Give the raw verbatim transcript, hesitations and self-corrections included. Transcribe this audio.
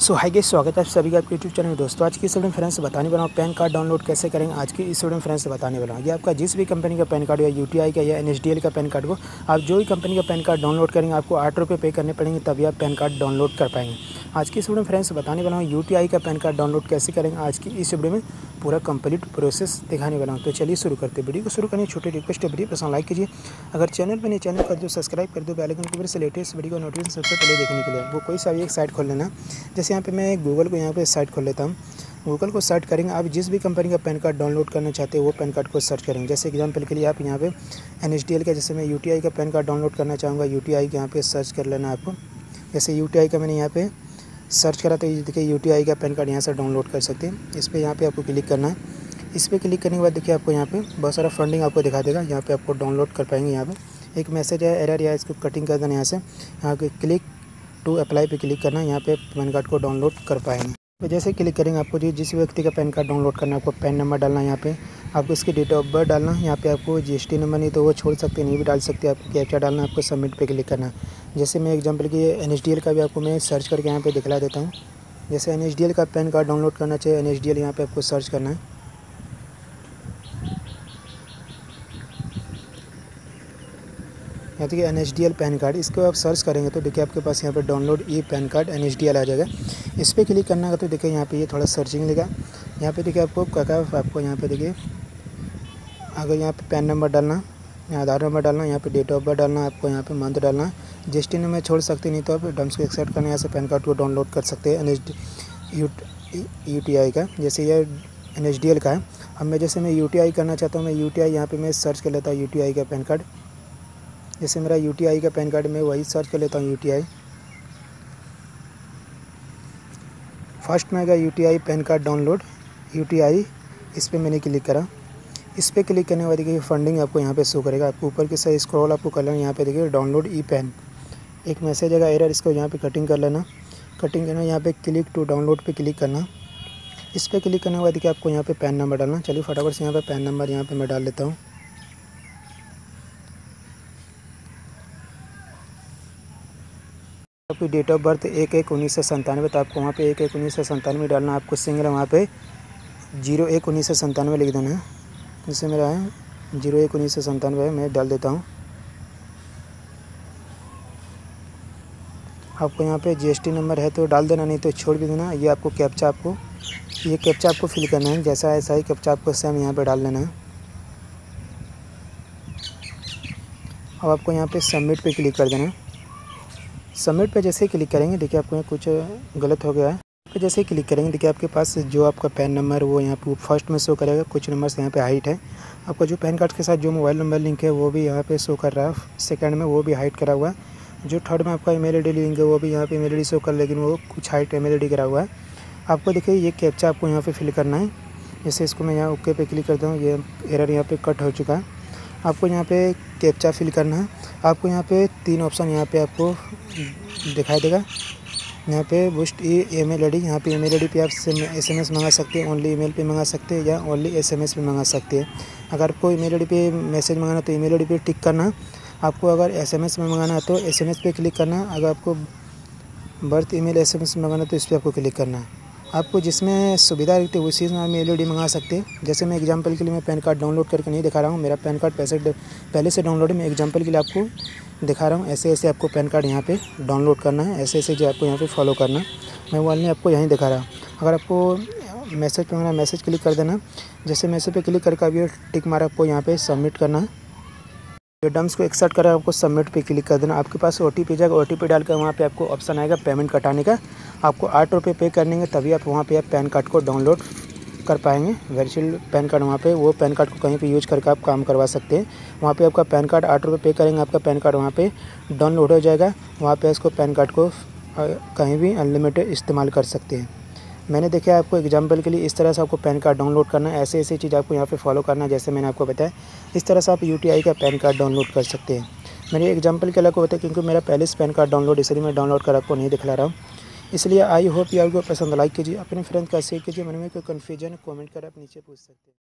सो hi guys, स्वागत है आप सभी का आपके यूट्यूब चैनल में। दोस्तों आज की इस वीडियो में फ्रेंड्स बताने वाला हूँ पैन कार्ड डाउनलोड कैसे करेंगे। आज की इस वीडियो में फ्रेंड्स बताने वाला हूँ ये आपका जिस भी कंपनी का पैन कार्ड या यूटीआई का या एनएसडीएल का पैन कार्ड हो, आप जो भी कंपनी का पैन कार्ड डाउनलोड करेंगे आपको आठ रुपये पे करने पड़ेंगे, तभी आप पैन कार्ड डाउनलोड कर पाएंगे। आज की इस वीडियो में फ्रेंड्स बताने वाला हूँ यूटीआई का पैन कार्ड डाउनलोड कैसे करेंगे। आज की इस वीडियो में पूरा कंप्लीट प्रोसेस दिखाने वाला हूँ। तो चलिए शुरू करते हैं। वीडियो को शुरू करने छोटी रिक्वेस्ट है, वीडियो पसंद लाइक कीजिए। अगर चैनल पर नहीं चैनल कर दो सब्सक्राइब कर दो, बेल आइकन को प्रेस लेटेस्ट वीडियो का नोटिफिकेशन सबसे पहले देखने के लिए वो कोई सा भी एक साइट खोल लेना। जैसे यहाँ पे मैं गूगल को यहाँ पे साइट खोल लेता हूँ। गूगल को सर्च करेंगे, आप जिस भी कंपनी का पैन कार्ड डाउनलोड करना चाहते हैं वो पैन कार्ड को सर्च करेंगे। जैसे एग्जांपल के लिए आप यहाँ पे एनएसडीएल का, जैसे मैं यूटीआई का पैन कार्ड डाउनलोड करना चाहूँगा, यूटीआई के यहाँ पे सर्च कर लेना आपको। जैसे यूटीआई का मैंने यहाँ पे सर्च करा तो ये देखिए यूटीआई का पैन कार्ड यहाँ से डाउनलोड कर सकते हैं। इस पर यहाँ पे आपको क्लिक करना है। इस पर क्लिक करने के बाद देखिए आपको यहाँ पे बहुत सारा फंडिंग आपको दिखा देगा। यहाँ पे आपको डाउनलोड कर पाएंगे। यहाँ पे एक मैसेज है एरर, या इसको कटिंग कर देना। यहाँ से यहाँ पे क्लिक टू अप्लाई पे क्लिक करना, यहाँ पे पैन कार्ड को डाउनलोड कर पाएंगे। तो जैसे क्लिक करेंगे आपको जो जिस व्यक्ति का पैन कार्ड डाउनलोड करना है आपको पैन नंबर डालना है। यहाँ पे आपको इसकी डेट ऑफ बर्थ डालना है। यहाँ पे आपको जीएसटी नंबर नहीं तो वो छोड़ सकते, नहीं भी डाल सकते। आपको कैप्चा डालना है, आपको सबमिट पे क्लिक करना है। जैसे मैं एग्जांपल की एनएसडीएल का भी आपको मैं सर्च करके यहाँ पे दिखला देता हूँ। जैसे एनएसडीएल का पैन कार्ड डाउनलोड करना चाहिए, एनएसडीएल यहाँ पे आपको सर्च करना है। यहाँ देखिए एनएसडीएल पैन कार्ड, इसको आप सर्च करेंगे तो देखिए आपके पास यहाँ पे download e PAN card NSDL आ जाएगा। इस पर क्लिक करना है तो देखिए यहाँ पे ये थोड़ा सर्चिंग लेगा। यहाँ पे देखिए आपको क्या क्या आपको यहाँ पे देखिए अगर यहाँ पे पैन नंबर डालना, यहाँ आधार नंबर डालना, यहाँ पे डेट ऑफ बर्थ डालना, आपको यहाँ पे मंथ डालना है। जीएसटी नंबर छोड़ सकते नहीं तो आप डम्स को एक्सेप्ट करना, यहाँ से पैन कार्ड को डाउनलोड कर सकते हैं एन यूटीआई का। जैसे ये एनएसडीएल का है, अब मैं जैसे मैं यूटीआई करना चाहता हूँ, मैं यूटीआई यहाँ पे मैं सर्च कर लेता हूँ यूटीआई का पैन कार्ड। जैसे मेरा यूटीआई का पैन कार्ड मैं वही सर्च कर लेता हूँ यूटीआई। फर्स्ट में आएगा UTI PAN card download UTI, इस पर मैंने क्लिक करा। इस पर क्लिक करने के बाद देखिए फंडिंग आपको यहाँ पे शो करेगा। आपको ऊपर के साइड स्क्रॉल आपको कर लेना, यहाँ पे देखिए डाउनलोड ई पैन, एक मैसेज आएगा एरर, इसको यहाँ पे कटिंग कर लेना। कटिंग करना, यहाँ पे क्लिक टू डाउनलोड पे क्लिक करना। इस पर क्लिक करने के बाद देखिए आपको यहाँ पे पैन नंबर डालना। चलिए फटाफट से यहाँ पे पैन नंबर यहाँ पे मैं डाल लेता हूँ। आपकी डेट ऑफ बर्थ एक एक उन्नीस सौ संतानवे, तो आपको वहाँ पे एक एक उन्नीस सौ संतानवे डालना। आपको सिंगल वहाँ पे जीरो एक उन्नीस सौ संतानवे लिख देना है। जैसे मेरा है जीरो एक उन्नीस सौ संतानवे मैं डाल देता हूँ। आपको यहाँ पे जीएसटी नंबर है तो डाल देना, नहीं तो छोड़ भी देना। ये आपको कैप्चा आपको ये कैप्चा आपको फिल करना है, जैसा ऐसा ही कैप्चा आपको सेम यहाँ पे डाल देना है। अब आपको यहाँ पे सबमिट पे क्लिक कर देना है। सबमिट पे जैसे ही क्लिक करेंगे देखिए आपको यहाँ कुछ गलत हो गया है। तो जैसे ही क्लिक करेंगे देखिए आपके पास जो आपका पैन नंबर वो यहाँ पे फर्स्ट में शो करेगा, कुछ नंबर्स यहाँ पे हाइट है। आपका जो पैन कार्ड के साथ जो मोबाइल नंबर लिंक है वो भी यहाँ पे शो कर रहा है। सेकंड में वो भी हाइट करा हुआ है। जो थर्ड में आपका ईमेल आईडी लिंक है वो भी यहाँ पे ईमेल आईडी शो कर, लेकिन वो कुछ हाइट ईमेल आईडी करा हुआ है। आपको देखिए ये कैप्चा आपको यहाँ पे फिल करना है। जैसे इसको मैं यहाँ ओके पे क्लिक करता हूँ, ये एरर यहाँ पे कट हो चुका है। आपको यहाँ पे कैप्चा फिल करना है। आपको यहाँ पे तीन ऑप्शन यहाँ पे आपको दिखाई देगा। यहाँ पे बूस्ट ई ईमेल आईडी, यहाँ पे ईमेल आईडी पे आप एसएमएस मंगा सकते हैं, ओनली ईमेल पे मंगा सकते हैं या ओनली एसएमएस पे मंगा सकते हैं। अगर आपको ईमेल आईडी पे मैसेज मंगाना तो ईमेल आईडी पे टिक करना। आपको अगर एसएमएस में मंगाना है तो एसएमएस पे क्लिक करना। अगर आपको बर्थ ईमेल एसएमएस में मंगाना तो इस पर आपको क्लिक करना है। आपको जिसमें सुविधा रहती है उसी में आप ईमेल आईडी मंगा सकते हैं। जैसे मैं एग्जांपल के लिए मैं पैन कार्ड डाउनलोड करके नहीं दिखा रहा हूँ, मेरा पैन कार्ड पैसे पहले से डाउनलोड है। मैं एग्जांपल के लिए आपको दिखा रहा हूँ, ऐसे ऐसे आपको पैन कार्ड यहाँ पे डाउनलोड करना है, ऐसे ऐसे जो आपको यहाँ पे फॉलो करना है। मैं वो वाले आपको यहीं दिखा रहा हूँ। अगर आपको मैसेज पे मंगाना मैसेज क्लिक कर देना। जैसे मैसेज पे क्लिक करके अभी टिक मारा, आपको यहाँ पे सबमिट करना है। डम्स को एक्सेप्ट करें, आपको सबमिट पे क्लिक कर देना। आपके पास ओटीपी जाएगा, ओटीपी डालकर वहाँ पे आपको ऑप्शन आएगा पेमेंट कटाने का। आपको आठ रुपये पे करने तभी आप वहाँ पे आप पैन कार्ड को डाउनलोड कर पाएंगे। वर्चुअल पैन कार्ड वहाँ पे वो पैन कार्ड को कहीं पे यूज करके आप काम करवा सकते हैं। वहाँ पे आपका पैन कार्ड आठ रुपये पे करेंगे, आपका पैन कार्ड वहाँ पे डाउनलोड हो जाएगा। वहाँ पे इसको पैन कार्ड को कहीं भी अनलिमिटेड इस्तेमाल कर सकते हैं। मैंने देखा आपको एग्जांपल के लिए इस तरह से आपको पैन कार्ड डाउनलोड करना है। ऐसे ऐसी चीज़ आपको यहाँ पे फॉलो करना है, जैसे मैंने आपको बताया। इस तरह से आप यूटीआई का पैन कार्ड डाउनलोड कर सकते हैं। मेरे एग्जांपल के लिए आपको बताया क्योंकि मेरा पहले से पैन कार्ड डाउनलोड, इसलिए मैं डाउनलोड कर आपको नहीं दिखला रहा हूँ। इसलिए आई होप ये आपको पसंद लाइक कीजिए, अपने फ्रेंड का शेयर कीजिए। मन में कोई कन्फ्यूजन कमेंट कर आप नीचे पूछ सकते हैं।